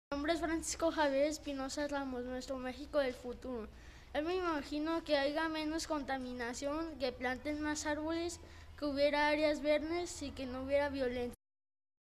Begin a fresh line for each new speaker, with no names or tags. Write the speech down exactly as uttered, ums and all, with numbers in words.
Mi nombre es Francisco Javier Espinosa Ramos, nuestro México del futuro. Yo me imagino que haya menos contaminación, que planten más árboles, que hubiera áreas verdes y que no hubiera violencia.